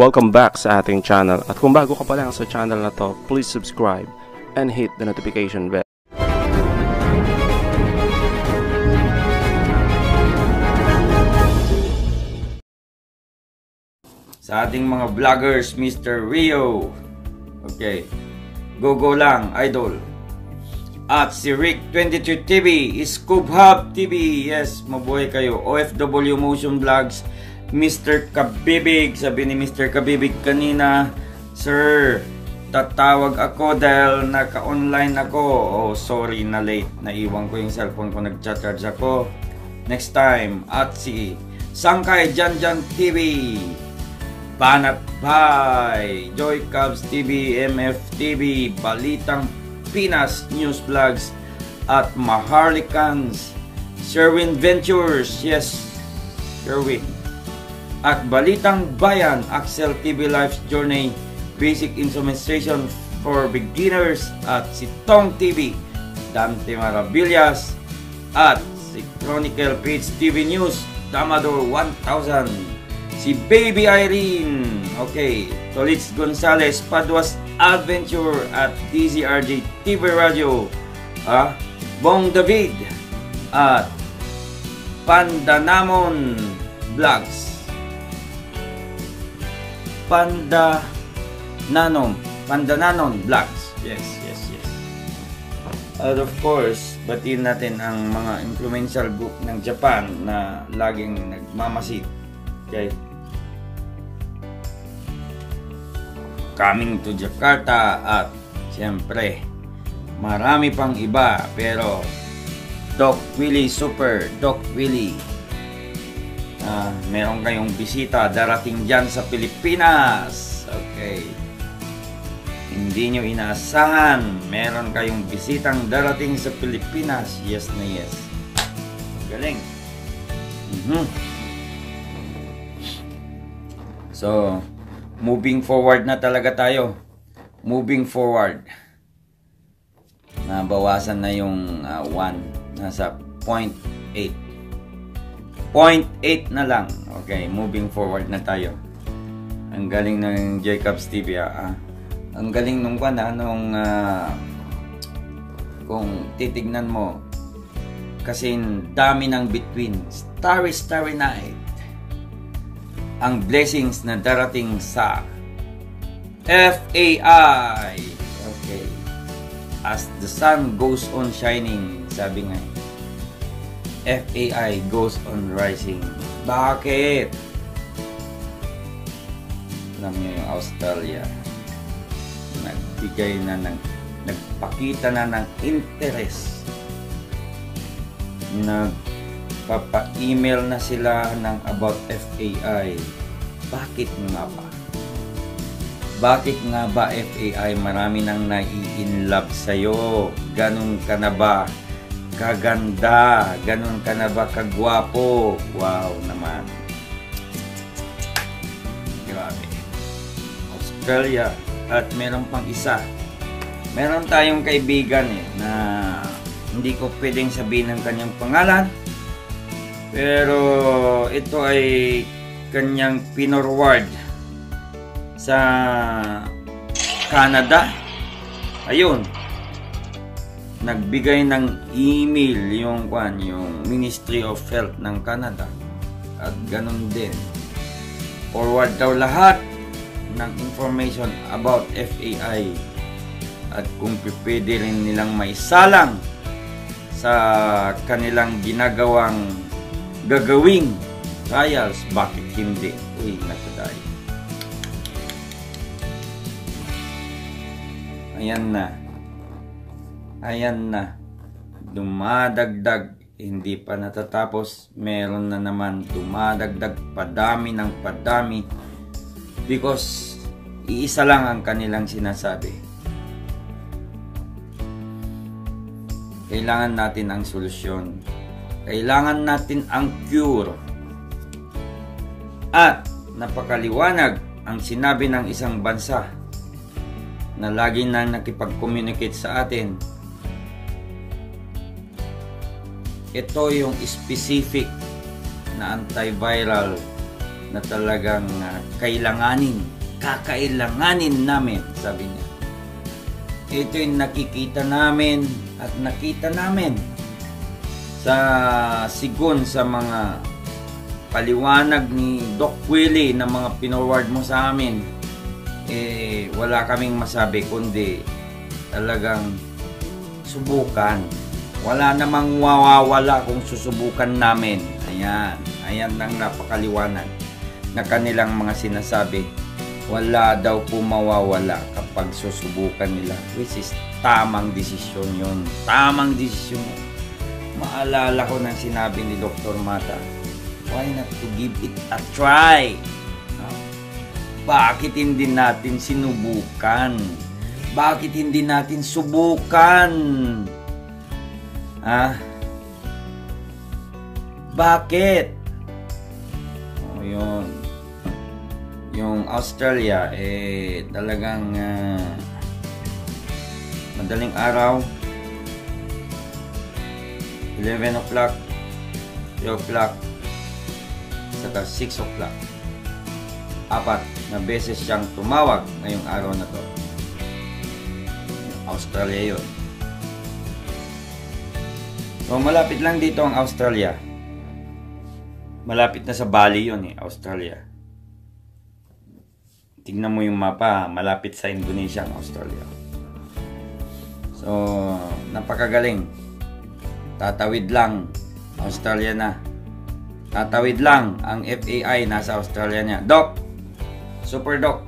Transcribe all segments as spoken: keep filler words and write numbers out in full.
Welcome back sa ating channel. At kung bago ka pa lang sa channel na to, please subscribe and hit the notification bell. Sa ating mga vloggers, Mister Rio. Okay. Go-go lang, idol. At si Rick twenty-two T V, Scoop Hub T V. Yes, mabuhay kayo. O F W Motion Vlogs, Mister Kabibig. Sabi ni Mister Kabibig kanina, Sir, tatawag ako dahil naka-online ako. Oh, sorry na late. Naiwan ko yung cellphone ko, nag-charge ako. Next time. At si Sangkay Janjan T V, Banat Bay, Joy Cubs T V, M F T V, Balitang Pinas News Vlogs, at Maharlikans, Sherwin Ventures. Yes, Sherwin. At Balitang Bayan, Axel T V Life's Journey, Basic Instrumentation for Beginners, at si Tong T V, Dante Maravillas, at si Chronicle Page T V News, Damador one thousand, si Baby Irene, okay, Tolitz Gonzalez, Paduas Adventure, at D Z R J T V Radio, ah, Bong David, at Pandanamon Vlogs, Panda Nanon, Pandananon Vlogs. Yes, yes, yes. And of course, batiin natin ang mga influential group ng Japan na laging nagmamasid. Okay? Coming to Jakarta, at siyempre marami pang iba, pero Doc Willie Super, Doc Willie, uh, meron kayong bisita darating dyan sa Pilipinas. Okay, hindi nyo inaasahan, meron kayong bisitang darating sa Pilipinas. Yes na yes. Galing. Mm-hmm. So moving forward na talaga tayo. Moving forward. Nabawasan na yung uh, one. Nasa zero point eight. zero point eight na lang. Okay, moving forward na tayo. Ang galing ng Jacobs T V. Ah. Ang galing nung kwan, ah, nung uh, kung titignan mo, kasi dami ng between. Starry, starry night. Ang blessings na darating sa F A I. Okay. As the sun goes on shining, sabi nga, F A I goes on rising. Bakit? Alam niyo yung Australia, nagbigay na ng, nagpakita na ng interest. Nagpapa-email na sila ng about F A I. Bakit nga ba? Bakit nga ba F A I? Marami nang nai-inlove sa'yo. Ganun ka na ba kaganda? Ganun ka na ba kagwapo? Wow naman. Grabe. Australia. At meron pang isa. Meron tayong kaibigan eh, na hindi ko pwedeng sabihin ang kanyang pangalan. Pero ito ay kanyang pinorward sa Canada. Ayun. Nagbigay ng email yung kwan, yung Ministry of Health ng Canada. At ganun din. Forward daw lahat ng information about F A I. At kung pwede rin nilang maisalang sa kanilang ginagawang gagawing trials, bakit hindi? Uy, nataday. Ayan na. Ayan na. Dumadagdag. Hindi pa natatapos. Meron na naman dumadagdag. Padami ng padami. Because iisa lang ang kanilang sinasabi. Kailangan natin ang solusyon. Kailangan natin ang cure. At napakaliwanag ang sinabi ng isang bansa na lagi na nakipag-communicate sa atin. Ito yung specific na antiviral na talagang uh, kailanganin, kakailanganin namin, sabi niya. Ito yung nakikita namin at nakita namin sa sigon sa mga paliwanag ni Doc Willie na mga pinoward mo sa amin. Eh, wala kaming masabi kundi talagang subukan. Wala namang mawawala kung susubukan namin. Ayan, ayan lang napakaliwanag na kanilang mga sinasabi. Wala daw po mawawala kapag susubukan nila, which is tamang desisyon yun. Tamang desisyon yun. Maalala ko ng sinabi ni Doctor Mata, why not to give it a try? Bakit hindi natin sinubukan? Bakit hindi natin subukan? Ah? Bakit? O yun. Yung Australia, eh, talagang uh, madaling araw, eleven o'clock, twelve o'clock, saka six o'clock. Apat na beses siyang tumawag ngayong araw na to. Australia yun. So, malapit lang dito ang Australia. Malapit na sa Bali yun eh, Australia. Tignan mo yung mapa, malapit sa Indonesia ang Australia. So, napakagaling. Tatawid lang, Australia na. Tatawid lang, ang F A I nasa Australia niya. Doc! Super Doc!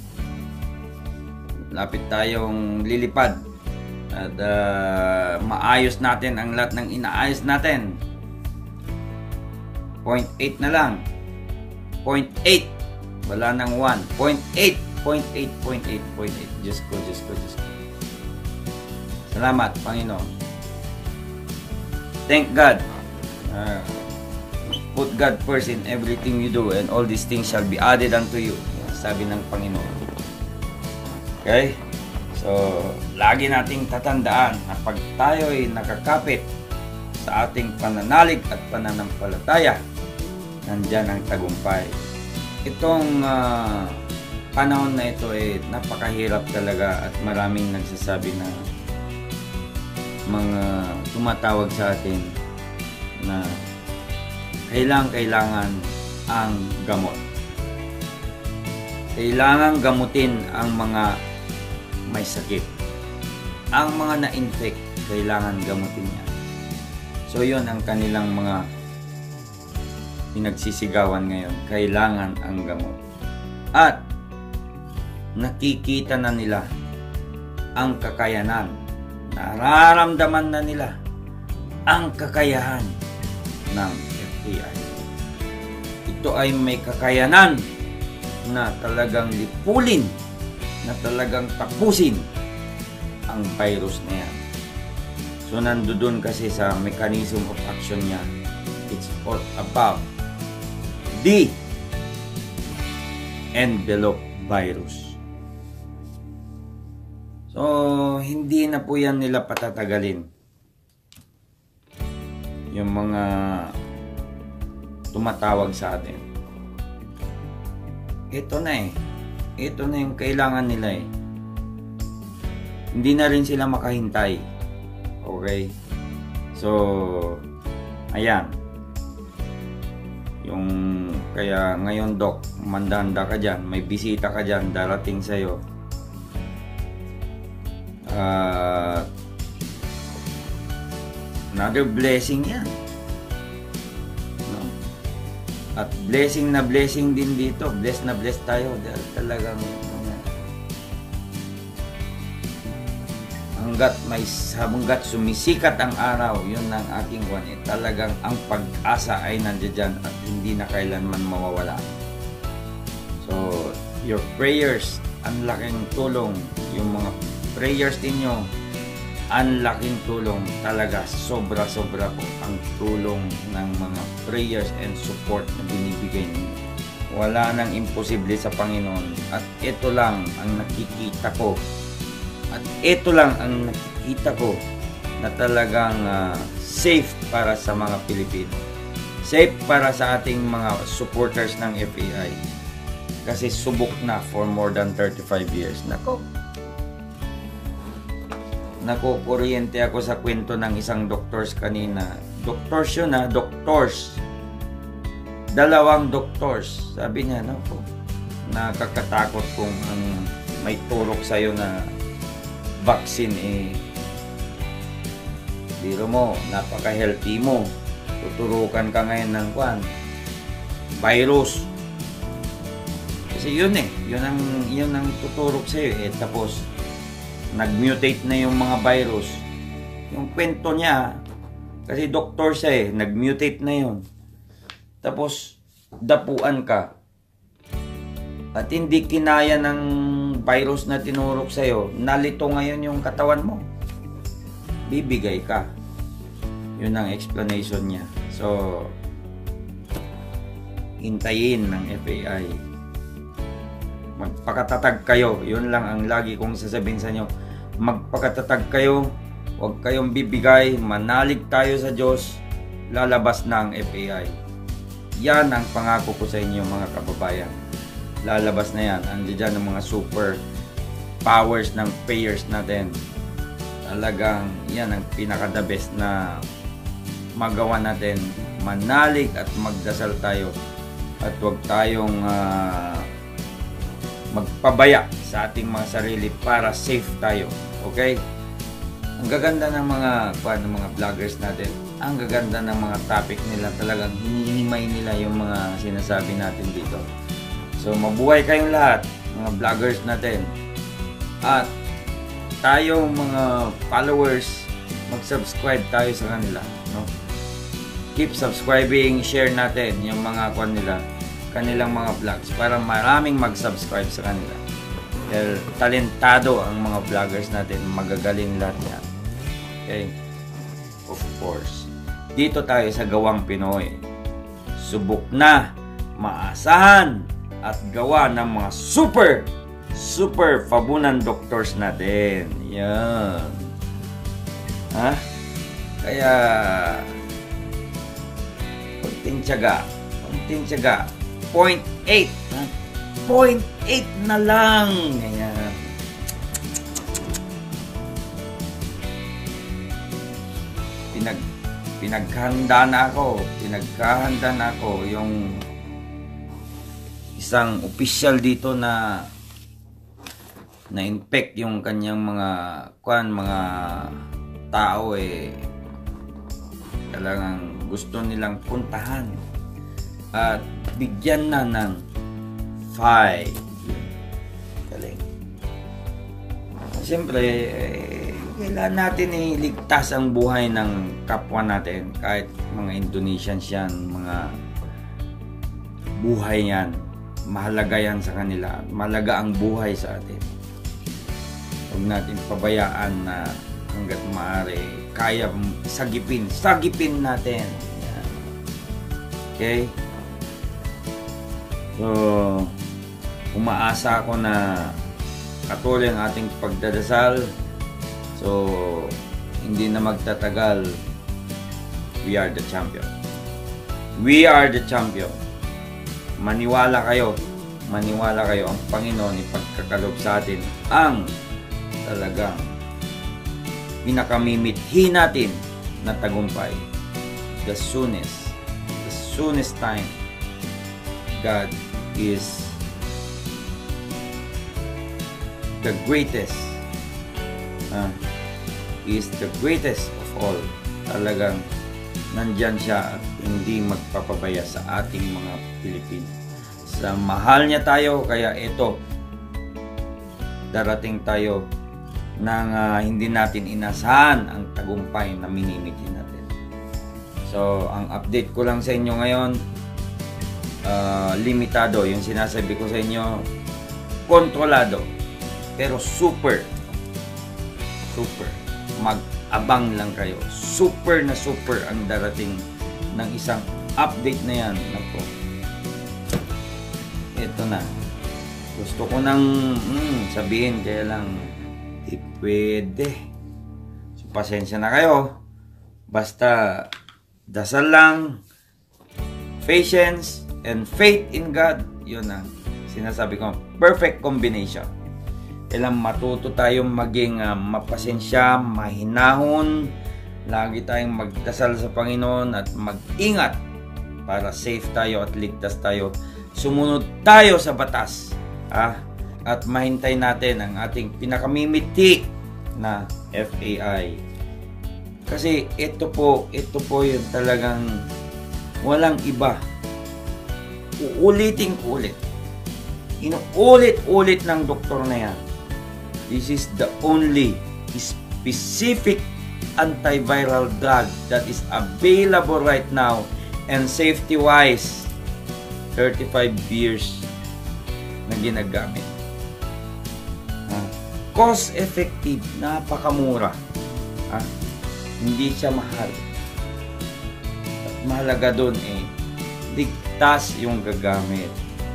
Lapit tayong lilipad. At uh, maayos natin ang lahat ng inaayos natin. point eight na lang. point eight. Wala nang one. point eight. point eight. point eight. point eight. Diyos ko, Diyos ko, Diyos ko. Salamat, Panginoon. Thank God. Uh, put God first in everything you do, and all these things shall be added unto you. Sabi ng Panginoon. Okay? So, lagi nating tatandaan na pag tayo ay nakakapit sa ating pananalig at pananampalataya, nandyan ang tagumpay. Itong uh, panahon na ito ay napakahirap talaga at maraming nagsasabi na mga tumatawag sa atin na kailangan-kailangan ang gamot. Kailangan gamutin ang mga may sakit. Ang mga na-infect, kailangan gamutin niya. So, yun ang kanilang mga pinagsisigawan ngayon. Kailangan ang gamot. At nakikita na nila ang kakayanan. Nararamdaman na nila ang kakayahan ng F A I. Ito ay may kakayanan na talagang lipulin, na talagang tapusin ang virus na yan. So, nandoon kasi sa mechanism of action niya. It's all about the envelope virus. So, hindi na po yan nila patatagalin. Yung mga tumatawag sa atin. Ito na eh. Ito na yung kailangan nila eh. Hindi na rin sila makahintay. Okay? So, ayan. Yung, kaya ngayon, Doc, mandanda ka dyan. May bisita ka dyan, darating sa'yo. Uh, another blessing yan. No? At blessing na blessing din dito. Bless na bless tayo. Dahil talagang hanggat may hanggat sumisikat ang araw, yun ang aking one. Eh, talagang ang pag-asa ay nandiyan at hindi na kailanman mawawala. So, your prayers, ang laking tulong. Yung mga prayers ninyo, ang laking tulong talaga. Sobra-sobra po ang tulong ng mga prayers and support na binibigay ninyo. Wala nang imposible sa Panginoon. At ito lang ang nakikita ko. At ito lang ang nakikita ko na talagang uh, safe para sa mga Pilipino. Safe para sa ating mga supporters ng F A I. Kasi subok na for more than thirty-five years. Nako. Nako, kuryente ako sa kwento ng isang doctors kanina. Doctors yun ha, doctors. Dalawang doctors. Sabi niya, nako, nakakatakot kung ang may turok sa'yo na vaccine eh. Biro mo, napaka-healthy mo. Tuturukan ka ngayon ng kwan, virus. Kasi yun eh, yun ang, yun ang tuturok sa'yo eh. Tapos, nag-mutate na yung mga virus. Yung kwento niya, kasi doktor siya eh, nag-mutate na yun. Tapos, dapuan ka. At hindi kinaya ng virus na tinurok sa'yo, nalito ngayon yung katawan mo. Bibigay ka. Yun ang explanation niya. So, hintayin ng F A I. Magpakatatag kayo. Yun lang ang lagi kong sasabihin sa inyo. Magpakatatag kayo. Huwag kayong bibigay. Manalig tayo sa Diyos. Lalabas na ang F A I. Yan ang pangako ko sa inyo mga kababayan. Lalabas na yan. Andiyan ang mga super powers ng payers natin. Talagang yan ang pinaka-the best na magawa natin. Manalig at magdasal tayo. At huwag tayong uh, magpabaya sa ating mga sarili para safe tayo. Okay? Ang gaganda ng mga paano, mga vloggers natin. Ang gaganda ng mga topic nila. Talagang hinihimay nila yung mga sinasabi natin dito. So mabuhay kayong lahat, mga vloggers natin. At tayong mga followers, mag-subscribe tayo sa kanila, no? Keep subscribing, share natin yung mga kwan nila, kanilang mga vlogs para maraming mag-subscribe sa kanila. Dahil talentado ang mga vloggers natin, magagaling lahat yan. Okay? Of course. Dito tayo sa Gawang Pinoy. Subok na, maasahan, at gawa ng mga super super Fabunan doctors natin. Yan. Ha? Kaya konting tiyaga. Konting tiyaga. point eight. Ha? point eight na lang. Ayan. Pinag pinaghanda na ako. Pinaghanda na ako yung isang official dito na na-infect yung kanyang mga kwan, mga tao eh talagang gusto nilang puntahan at bigyan na ng five. Galing. Siyempre eh, kailangan natin iligtas ang buhay ng kapwa natin, kahit mga Indonesians yan, mga buhay yan, mahalaga yan sa kanila, mahalaga ang buhay sa atin. Huwag natin pabayaan na hanggat maaari kaya sagipin, sagipin natin. Yan. Okay? So, umaasa ako na patuloy ang ating pagdadasal. So, hindi na magtatagal. We are the champion. We are the champion. Maniwala kayo. Maniwala kayo. Ang Panginoon ipagkakalob sa atin ang talagang pinakamimithi natin na tagumpay. The soonest, the soonest time, God is the greatest. Uh, is the greatest of all. Talagang nandyan siya at hindi magpapabaya sa ating mga Pilipino. Sa mahal niya tayo, kaya ito, darating tayo nang uh, hindi natin inasahan ang tagumpay na minimiti natin. So, ang update ko lang sa inyo ngayon, uh, limitado. Yung sinasabi ko sa inyo, kontrolado. Pero super, super. Mag-abang lang kayo. Super na super ang darating ng isang update na yan. Nako. Ito na. Gusto ko nang mm, sabihin, kaya lang di pwede. So, pasensya na kayo. Basta dasal lang, patience, and faith in God. Yun ang sinasabi ko, perfect combination. Kailang matuto tayong maging uh, mapasensya, mahinahon, lagi tayong magdasal sa Panginoon at mag-ingat para safe tayo at ligtas tayo. Sumunod tayo sa batas, ah, at mahintay natin ang ating pinakamimiti na F A I. Kasi ito po, ito po yung talagang walang iba. Uulitin ulit. Inuulit-ulit ng doktor na yan. This is the only specific antiviral drug that is available right now, and safety-wise, thirty-five years na ginagamit. Uh, cost-effective, napakamura. Uh, hindi siya mahal. At mahalaga doon eh, ligtas yung gagamit.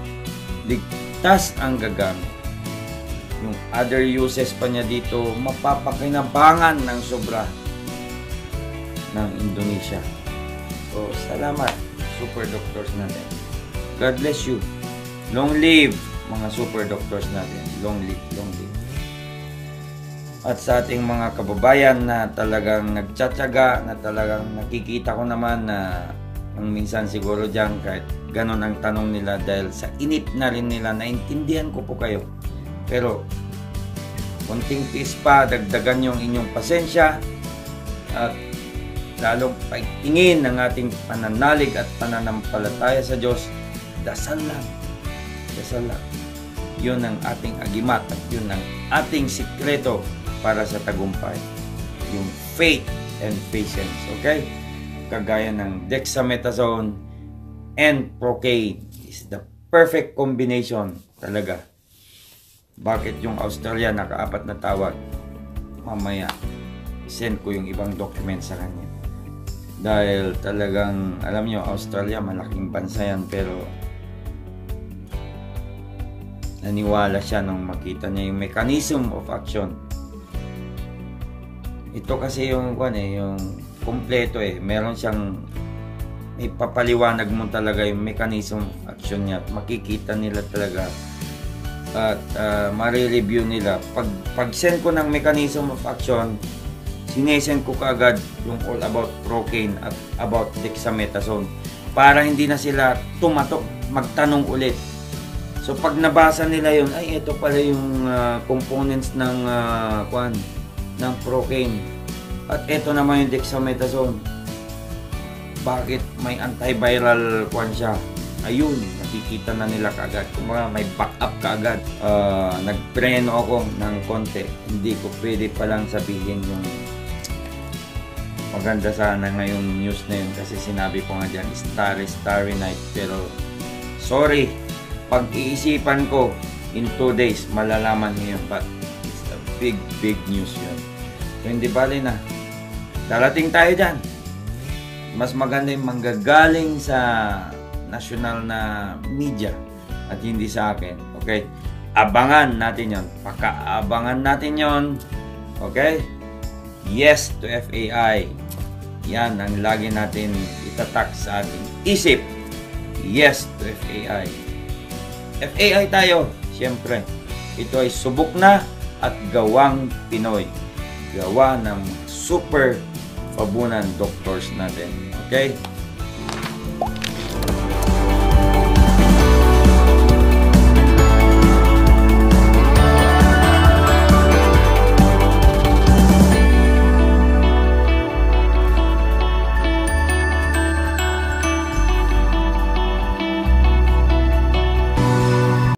Ligtas ang gagamit. Yung other uses pa niya dito, mapapakinabangan ng sobra ng Indonesia. So, salamat, super doctors natin. God bless you. Long live, mga super doctors natin. Long live, long live. At sa ating mga kababayan na talagang nagtsatsaga, na talagang nakikita ko naman na ang minsan siguro dyan, kahit ganon ang tanong nila dahil sa inip na rin nila, naintindihan ko po kayo. Pero, konting tiis pa, dagdagan yung inyong pasensya at lalong pagtingin ng ating pananalig at pananampalataya sa Diyos. Dasal lang. Dasal lang. Yun ang ating agimat at yun ang ating sikreto para sa tagumpay. Yung faith and patience. Okay? Kagaya ng dexamethasone and procaine is the perfect combination talaga. Bakit yung Australia nakaapat na tawag? Mamaya, send ko yung ibang document sa kanya. Dahil talagang, alam nyo, Australia, malaking bansa yan, pero naniwala siya nung makita niya yung mechanism of action. Ito kasi yung, kwan eh, yung kompleto eh. Meron siyang, may papaliwanag mo talaga yung mechanism of action niya. Makikita nila talaga at uh, ma-review nila. Pag, pag-send ko ng mechanism of action, sinesend ko kaagad yung all about procaine at about dexamethasone para hindi na sila tumatok, magtanong ulit. So pag nabasa nila yun, ay ito pala yung uh, components ng uh, kwan, ng procaine. At ito naman yung dexamethasone. Bakit may antiviral kwan siya? Ayun, nakikita na nila kaagad. Kung may backup kaagad. Uh, nagpreno ako ng konti. Hindi ko pwede palang sabihin yung maganda sana ngayong news na yun. Kasi sinabi ko nga dyan, starry, starry night. Pero, sorry, pag-iisipan ko, in two days, malalaman nyo yun. But, it's a big, big news yun. So, hindi bali na. Darating tayo dyan. Mas maganda yung manggagaling sa national na media at hindi sa akin. Okay? Abangan natin yon. Pakaabangan natin yon. Okay? Yes to F A I. Yan ang lagi natin itatak sa ating isip. Yes to F A I. F A I tayo. Siyempre, ito ay subok na at gawang Pinoy. Gawa ng super Fabunan doctors natin. Okay?